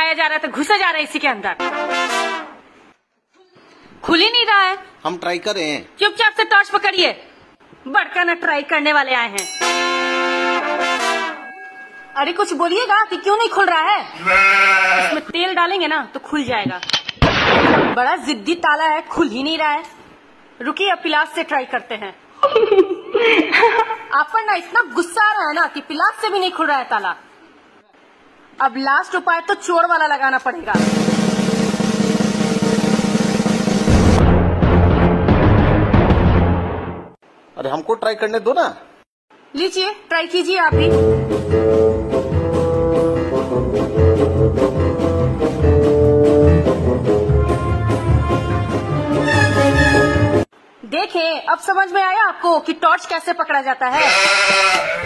लगाया जा रहा था, घुसे जा रहे इसी के अंदर। खुल ही नहीं रहा है। हम ट्राई कर रहे हैं। चुपचाप से टॉर्च पकड़िए, बड़का ना ट्राई करने वाले आए हैं। अरे कुछ बोलिएगा कि क्यों नहीं खुल रहा है? इसमें तेल डालेंगे ना तो खुल जाएगा। बड़ा जिद्दी ताला है, खुल ही नहीं रहा है। रुकिए अब पिलास से ट्राई करते हैं। आप पर ना इतना गुस्सा आ रहा है ना कि पिलास से भी नहीं खुल रहा है ताला। अब लास्ट उपाय तो चोर वाला लगाना पड़ेगा। अरे हमको ट्राई करने दो ना। लीजिए ट्राई कीजिए आप भी। देखें अब समझ में आया आपको कि टॉर्च कैसे पकड़ा जाता है।